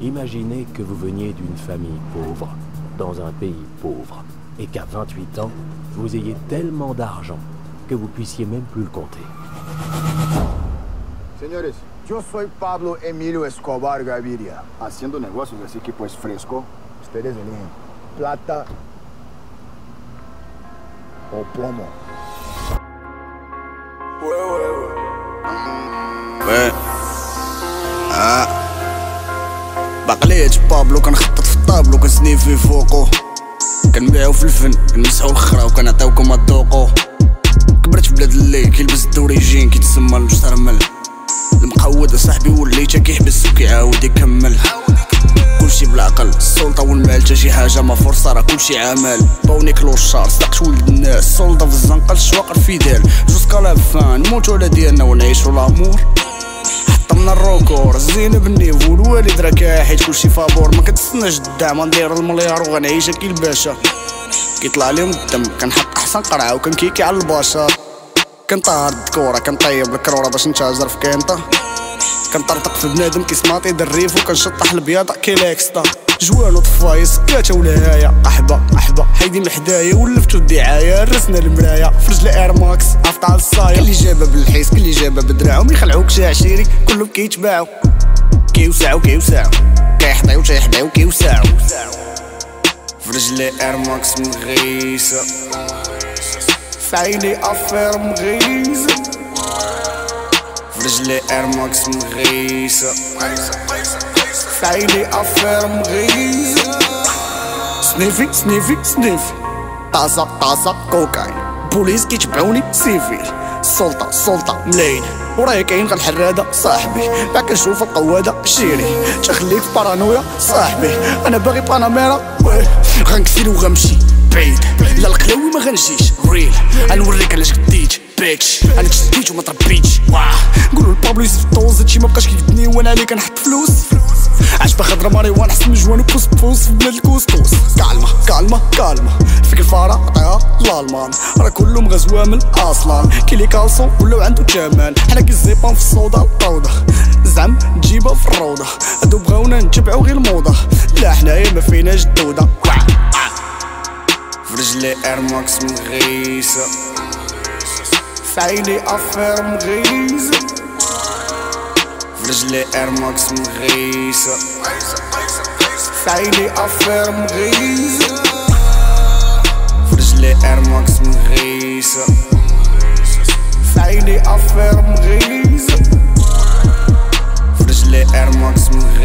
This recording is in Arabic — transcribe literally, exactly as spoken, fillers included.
Imaginez que vous veniez d'une famille pauvre, dans un pays pauvre, et qu'à vingt-huit ans, vous ayez tellement d'argent que vous puissiez même plus le compter. Señores, yo soy Pablo Emilio Escobar Gaviria. Haciendo negocios así que pues fresco. Ustedes eligen plata o plomo. وي اه بقليت بابلو كنخطط في الطابلو كنسنيفي فوقو كنبيعو في الفن كنمسحو الخرا وكنعطيوكم الذوقو كبرت في بلاد الليل كيلبس الدوريجين كيتسمى المسترمل المقود صاحبي وليتا كيحبس وكيعاود يكمل كلشي بالعقل السلطة والمال تا شي حاجة ما فرصة راه كلشي عمل باوني كلوشار صدقت ولد الناس السلطة في الزنقة الشواق الفيدال جوسكا لافان نموتو على ديالنا ونعيشو لامور حطمنا الروكور الزينة بالنيفو الوالد راه كاحيد كلشي فابور ما كتستناش الدعم ندير المليار وغنعيش كي الباشا كيطلع ليهم الدم كنحط احسن قرعة وكنكيكي على البشر كنطهر الدكورة كنطيب الكرورة باش نتاجر في كينطا كنطرطق في بنادم كيسماطي دريف وكنشطح البياض كيلاكستا جوان وطفاي سكاتة ولايا قحبة قحبة حيدي محدايا ولفتو الدعاية رسنا المرايا في رجل اير ماكس عفط على الصايا كلي جابها بالحيس كلي جابها بدراعو ملي خلعوك شي عشيري كلهم كيتباعو كيوسعو كيوسعو كيحضيو تيحضيو كيوسعو في رجلي اير ماكس مغيسة في عيني افير مغيزة في رجلي اير ماكس مغيسة في عيني افير مغيزة سنيفي سنيفي سنيفي طازة طازة كوكاين بوليس كيتبعوني سيفيل السلطة السلطة ملايين ورايا كاين غير الحرادة صاحبي باك كنشوف القوادة شيري تخليك في بارانويا صاحبي انا باغي باناميرا ويه غنكسير وغنمشي بعيد لا القلاوي ما غنجيش ريل غنوريك علاش كديت بيتش انا كشديت وما تربيتش واه نقولو لبابلو يزيد الطوز هادشي مبقاش كيفدني وانا عليه كنحط فلوس عجبة خضرا ماريوان حسن من جوان وبوس بوس في بلاد الكوسكوس كالما كالما كالما فيك الفارة عطيها لالمان راه كلو مغزوامل اصلا كيلي كالسون ولاو عندو تمن حنا كيزيبان في الصودا القوضة زعم تجيبها في الروضة هادو بغاونا نتبعو غير الموضة لا حنايا ما فيناش الدودة في رجلي اير ماكس مغيسة في عيني افير مغيزة في رجلي اير ماكس مغيسة في عيني افير مغيزة في رجلي اير ماكس مغيسة في عيني افير مغيزة في رجلي اير ماكس مغيسة